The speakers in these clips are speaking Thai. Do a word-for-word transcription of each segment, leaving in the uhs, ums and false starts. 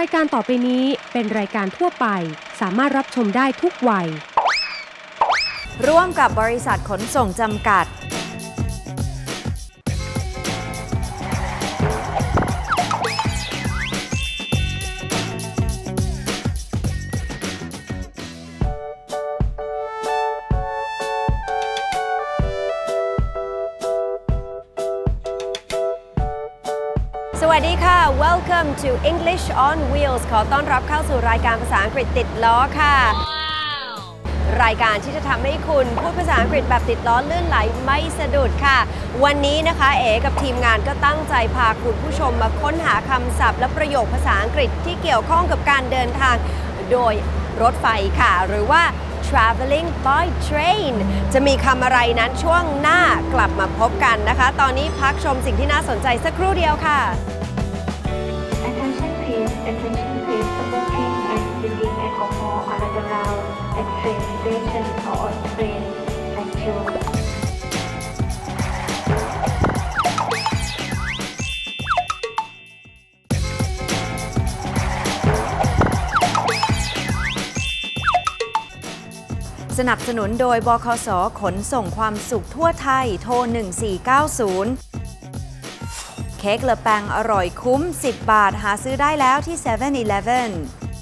ายการต่อไปนี้เป็นรายการทั่วไปสามารถรับชมได้ทุกวัยร่วมกับบริษัทขนส่งจำกัดสวัสดีค่ะ Welcome to English on Wheels ขอต้อนรับเข้าสู่รายการภาษาอังกฤษติดล้อค่ะ wow. รายการที่จะทำให้คุณพูดภาษาอังกฤษแบบติดล้อลื่นไหลไม่สะดุดค่ะวันนี้นะคะเอ๋กับทีมงานก็ตั้งใจพาคุณผู้ชมมาค้นหาคำศัพท์และประโยคภาษาอังกฤษที่เกี่ยวข้องกับการเดินทางโดยรถไฟค่ะหรือว่า traveling by train จะมีคำอะไรนั้นช่วงหน้ากลับมาพบกันนะคะตอนนี้พักชมสิ่งที่น่าสนใจสักครู่เดียวค่ะ Attention please, attention please, smoking and drinking alcohol are not allowed at train station or on train. Thank you. สนับสนุนโดยบขส.ขนส่งความสุขทั่วไทยโทรหนึ่งสี่เก้าศูนย์เค้กเลอแปงอร่อยคุ้มสิบบาทหาซื้อได้แล้วที่ เซเว่น อีเลฟเว่น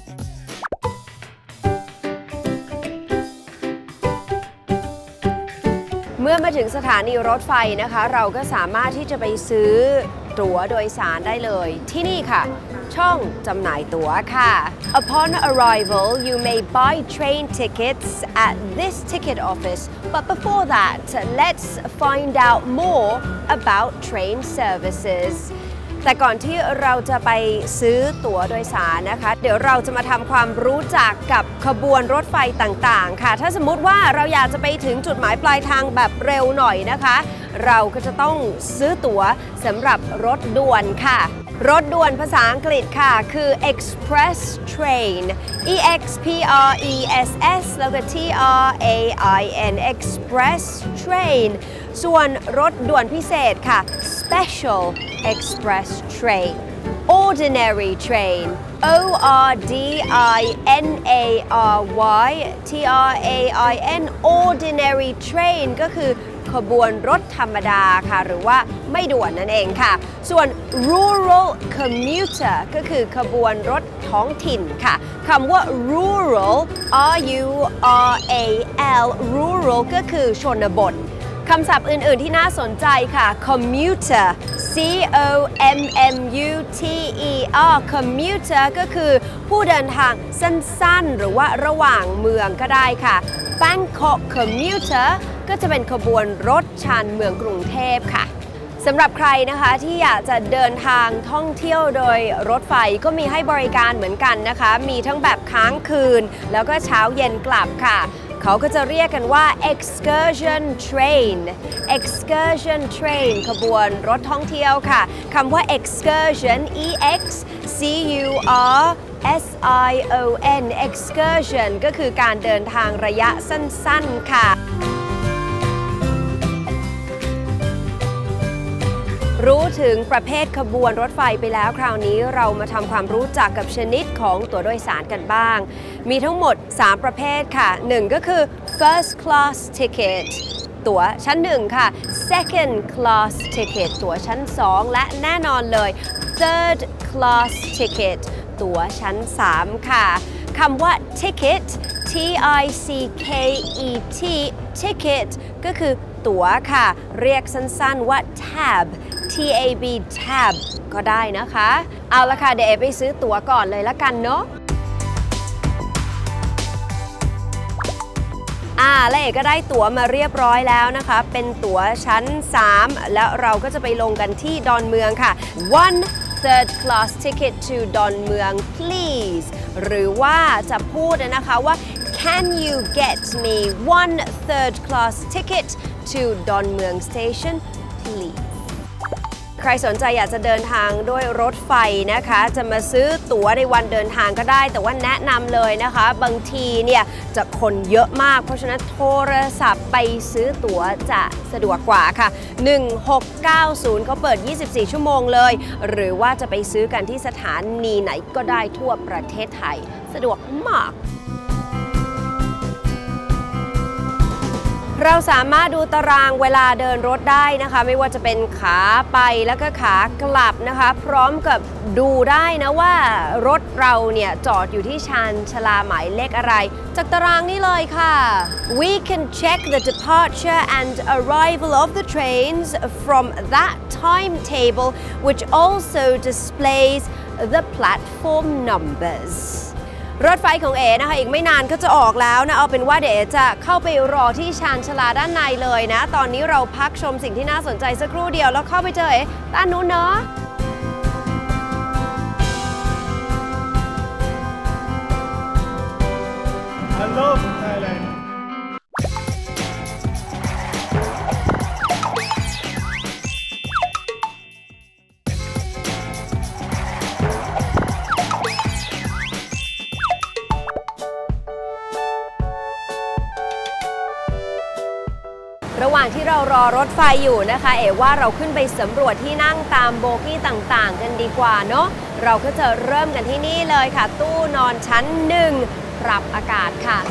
เมื่อมาถึงสถานีรถไฟนะคะเราก็สามารถที่จะไปซื้อตั๋วโดยสารได้เลยที่นี่ค่ะช่องจำหน่ายตั๋วค่ะ Upon arrival you may buy train tickets at this ticket office but before that let's find out more about train services แต่ก่อนที่เราจะไปซื้อตั๋วโดยสารนะคะเดี๋ยวเราจะมาทำความรู้จักกับขบวนรถไฟต่างๆค่ะถ้าสมมุติว่าเราอยากจะไปถึงจุดหมายปลายทางแบบเร็วหน่อยนะคะเราก็จะต้องซื้อตั๋วสำหรับรถด่วนค่ะรถด่วนภาษาอังกฤษค่ะคือ express train e x p r e s s แล้วก็ t r a i n express train ส่วนรถด่วนพิเศษค่ะ special express train ordinary train o r d i n a r y t r a i n ordinary train ก็คือขบวนรถธรรมดาค่ะหรือว่าไม่ด่วนนั่นเองค่ะส่วน rural commuter ก็คือขบวนรถท้องถิ่นค่ะคำว่า rural r u r a l rural ก็คือชนบทคำศัพท์อื่นๆที่น่าสนใจค่ะ commuter c o m m u t e r commuter ก็คือผู้เดินทางสั้นๆหรือว่าระหว่างเมืองก็ได้ค่ะ Bangkok commuterก็จะเป็นขบวนรถชานเมืองกรุงเทพค่ะสำหรับใครนะคะที่อยากจะเดินทางท่องเที่ยวโดยรถไฟก็มีให้บริการเหมือนกันนะคะมีทั้งแบบค้างคืนแล้วก็เช้าเย็นกลับค่ะเขาก็จะเรียกกันว่า excursion train excursion train ขบวนรถท่องเที่ยวค่ะคำว่า excursion e x c u r s i o n excursion ก็คือการเดินทางระยะสั้นๆค่ะรู้ถึงประเภทขบวนรถไฟไปแล้วคราวนี้เรามาทำความรู้จักกับชนิดของตั๋วโดยสารกันบ้างมีทั้งหมดสามประเภทค่ะหนึ่งก็คือ first class ticket ตั๋วชั้นหนึ่งค่ะ second class ticket ตั๋วชั้นสองและแน่นอนเลย third class ticket ตั๋วชั้นสามค่ะคำว่า ticket t i c k e t ticket ก็คือตั๋วค่ะเรียกสั้นๆว่า tab T A B tab ก็ได้นะคะเอาละค่ะเดี๋ยวเอไปซื้อตั๋วก่อนเลยละกันเนาะอ่าและเอก็ได้ตั๋วมาเรียบร้อยแล้วนะคะเป็นตั๋วชั้นสามแล้วเราก็จะไปลงกันที่ดอนเมืองค่ะ one third class ticket to ดอนเมือง please หรือว่าจะพูดนะคะว่า Can you get me one third class ticket to ดอนเมือง station please ใครสนใจอยากจะเดินทางด้วยรถไฟนะคะจะมาซื้อตั๋วในวันเดินทางก็ได้แต่ว่าแนะนำเลยนะคะบางทีเนี่ยจะคนเยอะมากเพราะฉะนั้นโทรศัพท์ไปซื้อตั๋วจะสะดวกกว่าค่ะหนึ่งหกเก้าศูนย์เขาเปิดยี่สิบสี่ชั่วโมงเลยหรือว่าจะไปซื้อกันที่สถานีไหนก็ได้ทั่วประเทศไทยสะดวกมากเราสามารถดูตารางเวลาเดินรถได้นะคะไม่ว่าจะเป็นขาไปแล้วก็ขากลับนะคะพร้อมกับดูได้นะว่ารถเราเนี่ยจอดอยู่ที่ชานชาลาหมายเลขอะไรจากตารางนี้เลยค่ะ We can check the departure and arrival of the trains from that timetable which also displays the platform numbersรถไฟของเอ๋นะคะอีกไม่นานก็จะออกแล้วนะเอาเป็นว่าเดี๋ยวจะเข้าไปรอที่ชานชาลาด้านในเลยนะตอนนี้เราพักชมสิ่งที่น่าสนใจสักครู่เดียวแล้วเข้าไปเจอเอ๋ด้านนู้นเนาะ I love Thailand ระหว่างที่เรารอรถไฟอยู่นะคะเอ๋ว่าเราขึ้นไปสำรวจที่นั่งตามโบกี้ต่างๆกันดีกว่าเนาะเราก็จะเริ่มกันที่นี่เลยค่ะตู้นอนชั้นหนึ่งปรับอากาศค่ะ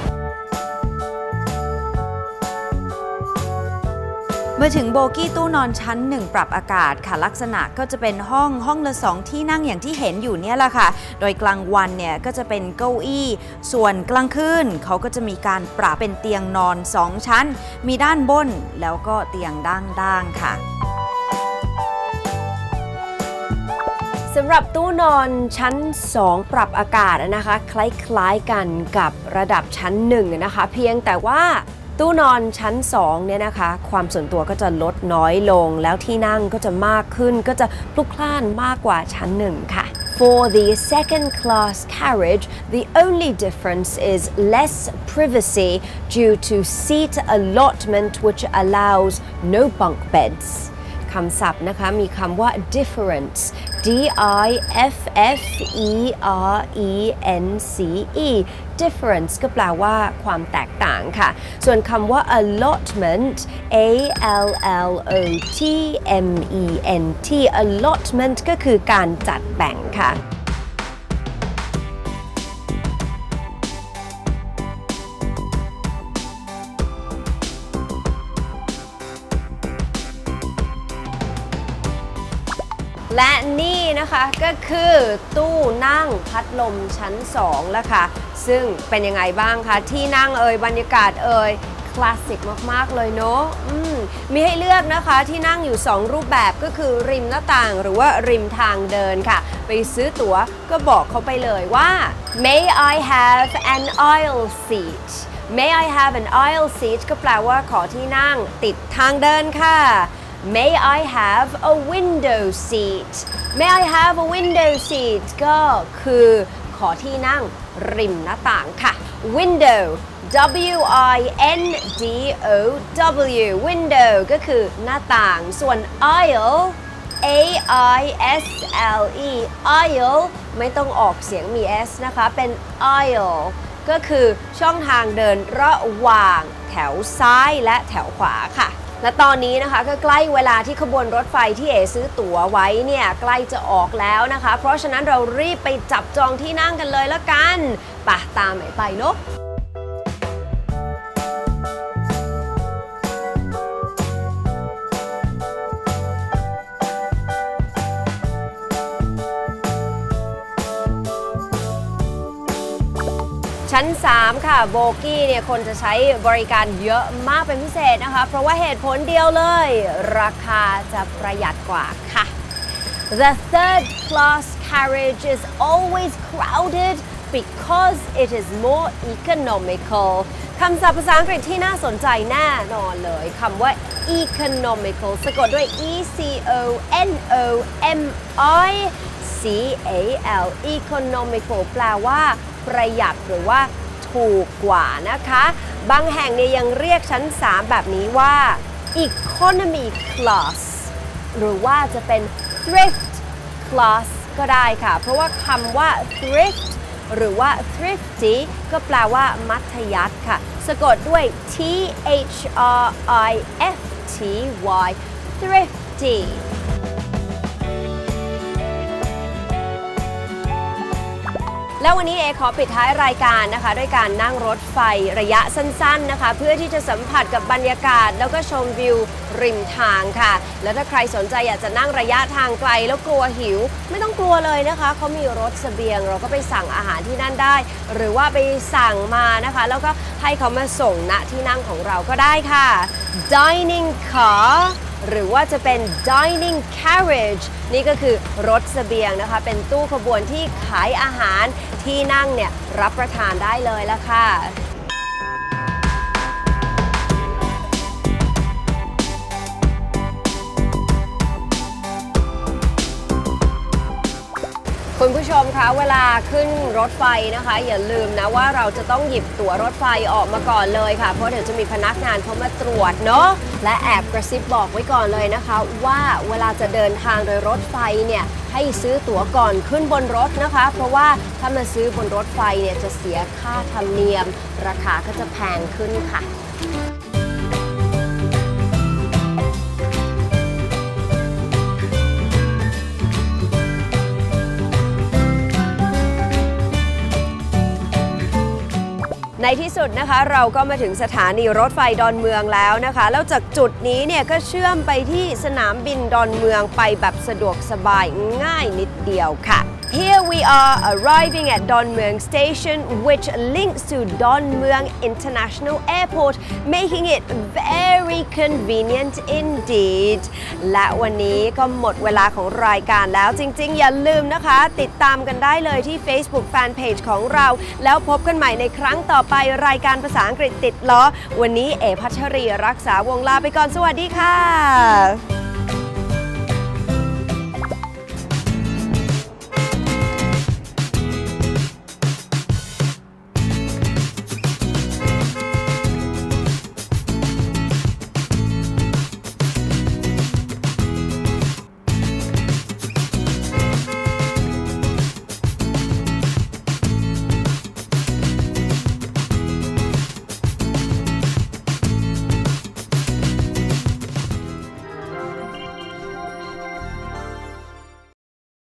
เมื่อถึงโบกี้ตู้นอนชั้นหนึ่งปรับอากาศค่ะลักษณะก็จะเป็นห้องห้องละสองที่นั่งอย่างที่เห็นอยู่เนี่ยแหละค่ะโดยกลางวันเนี่ยก็จะเป็นเก้าอี้ส่วนกลางคืนเขาก็จะมีการปรับเป็นเตียงนอนสองชั้นมีด้านบนแล้วก็เตียงด้านๆค่ะสำหรับตู้นอนชั้นสองปรับอากาศนะคะคล้ายๆกันกับระดับชั้นหนึ่งนะคะเพียงแต่ว่าตู้นอนชั้นสองเนี่ยนะคะความส่วนตัวก็จะลดน้อยลงแล้วที่นั่งก็จะมากขึ้นก็จะพลุกพล่านมากกว่าชั้นหนึ่งค่ะ For the second class carriage the only difference is less privacy due to seat allotment which allows no bunk bedsคำศัพท์นะคะมีคำว่า difference D I F F E R E N C E difference ก็แปลว่าความแตกต่างค่ะส่วนคำว่า allotment A L L O T M E N T allotment ก็คือการจัดแบ่งค่ะและนี่นะคะก็คือตู้นั่งพัดลมชั้นสองแล้วค่ะซึ่งเป็นยังไงบ้างคะที่นั่งเอ่ยบรรยากาศเอ่ยคลาสสิกมากๆเลยเนาะมีให้เลือกนะคะที่นั่งอยู่สองรูปแบบก็คือริมหน้าต่างหรือว่าริมทางเดินค่ะไปซื้อตั๋วก็บอกเขาไปเลยว่า May I have an aisle seat May I have an aisle seat ก็แปลว่าขอที่นั่งติดทางเดินค่ะMay I have a window seat May I have a window seat ก็คือขอที่นั่งริมหน้าต่างค่ะ window W I N D O W window ก็คือหน้าต่างส่วน aisle A I S L E aisle ไม่ต้องออกเสียงมี s นะคะเป็น aisle ก็คือช่องทางเดินระหว่างแถวซ้ายและแถวขวาค่ะและตอนนี้นะคะก็ใกล้เวลาที่ขบวนรถไฟที่เอ๋ซื้อตั๋วไว้เนี่ยใกล้จะออกแล้วนะคะเพราะฉะนั้นเรารีบไปจับจองที่นั่งกันเลยละกันป่ะตามเอ๋ไปเนาะ ชั้นสามค่ะโบกี้เนี่ยคนจะใช้บริการเยอะมากเป็นพิเศษนะคะเพราะว่าเหตุผลเดียวเลยราคาจะประหยัดกว่าค่ะ The third class carriage is always crowded because it is more economical คำศัพท์ภาษาอังกฤษที่น่าสนใจแน่นอนเลยคำว่า economical สะกดด้วย e c o n o m i c a l economical แปลว่าประหยัดหรือว่าถูกกว่านะคะบางแห่งเนี่ยยังเรียกชั้นสามแบบนี้ว่า economy class หรือว่าจะเป็น thrift class ก็ได้ค่ะเพราะว่าคำว่า thrift หรือว่า thrifty ก็แปลว่ามัธยัสถ์ค่ะสะกดด้วย T H R I F T Y thriftyแล้ววันนี้เอขอปิดท้ายรายการนะคะด้วยการนั่งรถไฟระยะสั้นๆนะคะเพื่อที่จะสัมผัสกับบรรยากาศแล้วก็ชมวิวริมทางค่ะแล้วถ้าใครสนใจอยากจะนั่งระยะทางไกลแล้วกลัวหิวไม่ต้องกลัวเลยนะคะเขามีรถเสบียงเราก็ไปสั่งอาหารที่นั่นได้หรือว่าไปสั่งมานะคะแล้วก็ให้เขามาส่งณที่นั่งของเราก็ได้ค่ะ dining carหรือว่าจะเป็น dining carriage นี่ก็คือรถเสบียงนะคะเป็นตู้ขบวนที่ขายอาหารที่นั่งเนี่ยรับประทานได้เลยละค่ะคุณผู้ชมคะเวลาขึ้นรถไฟนะคะอย่าลืมนะว่าเราจะต้องหยิบตั๋วรถไฟออกมาก่อนเลยค่ะเพราะเดี๋ยวจะมีพนักงานเขามาตรวจเนาะและแอบกระซิบบอกไว้ก่อนเลยนะคะว่าเวลาจะเดินทางโดยรถไฟเนี่ยให้ซื้อตั๋วก่อนขึ้นบนรถนะคะเพราะว่าถ้ามาซื้อบนรถไฟเนี่ยจะเสียค่าธรรมเนียมราคาก็จะแพงขึ้นค่ะในที่สุดนะคะเราก็มาถึงสถานีรถไฟดอนเมืองแล้วนะคะแล้วจากจุดนี้เนี่ยก็เชื่อมไปที่สนามบินดอนเมืองไปแบบสะดวกสบายง่ายนิดเดียวค่ะ Here we are arriving at Don Mueang Station which links to Don Mueang International Airport making it very convenient indeed และวันนี้ก็หมดเวลาของรายการแล้วจริงๆอย่าลืมนะคะติดตามกันได้เลยที่ Facebook Fanpage ของเราแล้วพบกันใหม่ในครั้งต่อไปรายการภาษาอังกฤษติดล้อวันนี้เอพัชรีรักษาวงลาไปก่อนสวัสดีค่ะ